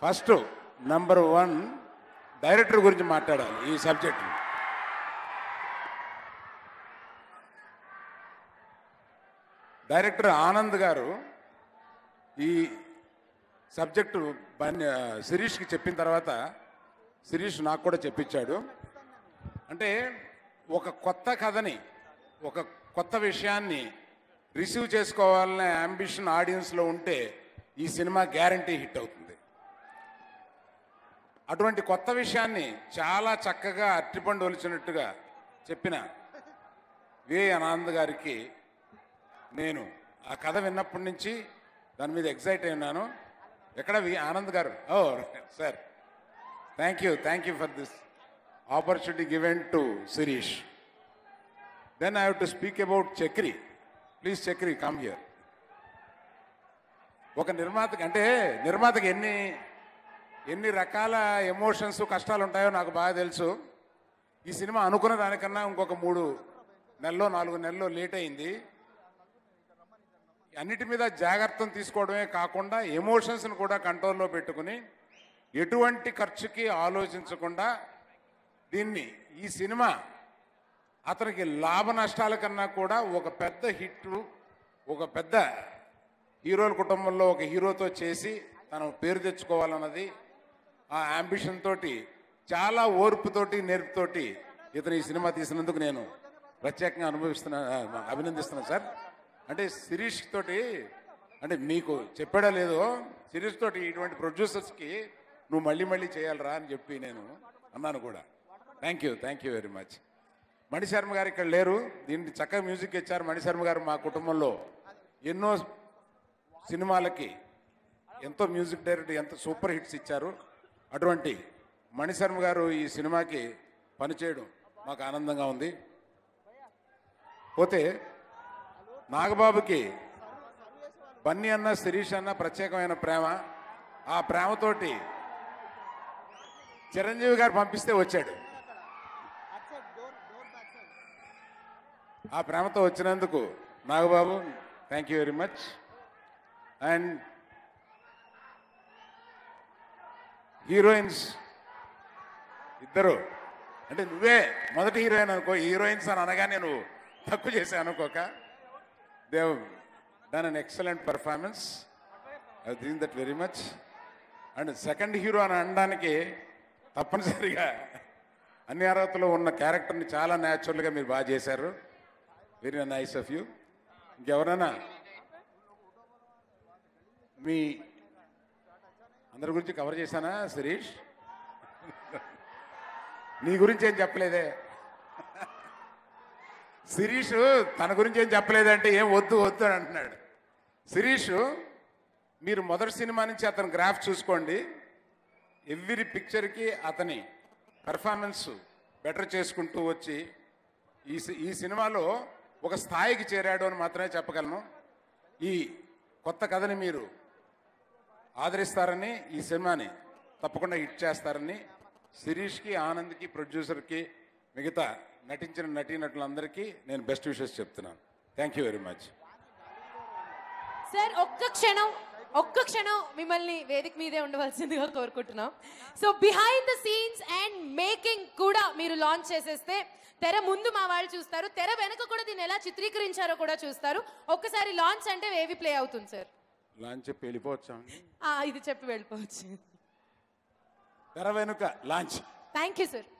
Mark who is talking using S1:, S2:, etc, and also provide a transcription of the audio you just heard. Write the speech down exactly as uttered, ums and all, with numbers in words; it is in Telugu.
S1: ఫస్ట్ నంబర్ వన్ డైరెక్టర్ గురించి మాట్లాడాలి ఈ సబ్జెక్ట్. డైరెక్టర్ ఆనంద్ గారు ఈ సబ్జెక్టు బన్ శిరీష్కి చెప్పిన తర్వాత శిరీష్ నాకు కూడా చెప్పించాడు. అంటే ఒక కొత్త కథని ఒక కొత్త విషయాన్ని రిసీవ్ చేసుకోవాలనే అంబిషన్ ఆడియన్స్లో ఉంటే ఈ సినిమా గ్యారంటీ హిట్ అవుతుంది. అటువంటి కొత్త విషయాన్ని చాలా చక్కగా అట్టిపండు ఒలిచినట్టుగా చెప్పిన వి ఆనంద్ గారికి నేను ఆ కథ విన్నప్పటి నుంచి దాని మీద ఎగ్జైట్ అయినాను. ఎక్కడ వి ఆనంద్ గారు? ఓ sir, thank you thank you for this opportunity given to Shirish. Then I have to speak about Chakri. Please Chakri, come here. ఒక నిర్మాతకి అంటే నిర్మాతకి ఎన్ని ఎన్ని రకాల ఎమోషన్స్ కష్టాలు ఉంటాయో నాకు బాగా తెలుసు. ఈ సినిమా అనుకున్న దానికన్నా ఇంకొక మూడు నెలలో నాలుగు నెలలు లేట్ అయింది. అన్నిటి మీద జాగ్రత్తలు తీసుకోవడమే కాకుండా ఎమోషన్స్ని కూడా కంట్రోల్లో పెట్టుకుని ఎటువంటి ఖర్చుకి ఆలోచించకుండా దీన్ని ఈ సినిమా అతనికి లాభ నష్టాల కన్నా కూడా ఒక పెద్ద హిట్, ఒక పెద్ద హీరోల కుటుంబంలో ఒక హీరోతో చేసి తన పేరు తెచ్చుకోవాలన్నది ఆ అంబిషన్ తోటి చాలా ఓర్పుతోటి నేర్పుతోటి ఇతను ఈ సినిమా తీసినందుకు నేను ప్రత్యేకంగా అనుభవిస్తున్నా అభినందిస్తున్నాను సార్. అంటే శిరీష్ తోటి అంటే మీకు చెప్పాడో లేదో, శిరీష్ తోటి ఇటువంటి ప్రొడ్యూసర్స్కి నువ్వు మళ్ళీ మళ్ళీ చేయాలరా అని చెప్పి నేను అన్నాను కూడా. Thank you thank you very much. Manisharma గారు ఇక్కడ లేరు, దీనికి చక్కగా మ్యూజిక్ ఇచ్చారు. మణిశర్మ గారు మా కుటుంబంలో ఎన్నో సినిమాలకి ఎంతో మ్యూజిక్ డైరెక్టర్ ఎంత సూపర్ హిట్స్ ఇచ్చారు. అటువంటి మణిశర్మ గారు ఈ సినిమాకి పనిచేయడం మాకు ఆనందంగా ఉంది. పోతే నాగబాబుకి బన్నీ అన్న శిరీష్ అన్న ప్రత్యేకమైన ప్రేమ. ఆ ప్రేమతోటి చిరంజీవి గారు పంపిస్తే వచ్చాడు. ఆ ప్రేమతో వచ్చినందుకు Nagababu thank you very much. And heroines ఇద్దరు, అంటే నువ్వే మొదటి హీరోయిన్ అనుకో, హీరోయిన్స్ అని అనగానే నువ్వు తక్కువ చేసా అనుకోక. They have done an excellent performance, I think that very much. And second hero అని అనడానికి తప్పనిసరిగా అన్ని అర్హతలు ఉన్న క్యారెక్టర్ని చాలా న్యాచురల్గా మీరు బాగా చేశారు. Very nice of you. ఇంకెవరైనా మీ అందరి గురించి కవర్ చేశానా శిరీష్? నీ గురించి ఏం చెప్పలేదే. శిరీష్ తన గురించి ఏం చెప్పలేదంటే ఏం వద్దు వద్దు అని అంటున్నాడు. శిరీష్ మీరు మొదటి సినిమా నుంచి అతని గ్రాఫ్ చూసుకోండి. ఎవ్రీ పిక్చర్కి అతని పెర్ఫార్మెన్స్ బెటర్ చేసుకుంటూ వచ్చి ఈ ఈ సినిమాలో ఒక స్థాయికి చేరాడు అని మాత్రమే చెప్పగలను. ఈ కొత్త కథని మీరు ఆదరిస్తారని, ఈ సినిమాని తప్పకుండా హిట్ చేస్తారని శిరీష్కి, ఆనంద్కి, ప్రొడ్యూసర్కి, మిగతా నటించిన నటీనటులందరికీ నేను బెస్ట్ విషెస్ చెప్తున్నాను. Thank you very much.
S2: Sir ఒక్క క్షణం ఒక్క క్షణం మిమ్మల్ని వేదిక మీదే ఉండవలసిందిగా కోరుకుంటున్నాం. So behind the scenes and making కూడా మీరు లాంచ్ చేసేస్తే తెర ముందు మా వాళ్ళు చూస్తారు, తెర వెనక కూడా దీన్ని ఎలా చిత్రీకరించారో కూడా చూస్తారు. ఒక్కసారి లాంచ్ అంటే ఏవి ప్లే అవుతుంది సార్?
S1: లాంచ్ చెప్పి వెళ్ళిపోవచ్చా?
S2: ఇది చెప్పి వెళ్ళిపోవచ్చు.
S1: తెర వెనుక లాంచ్.
S2: Thank you sir.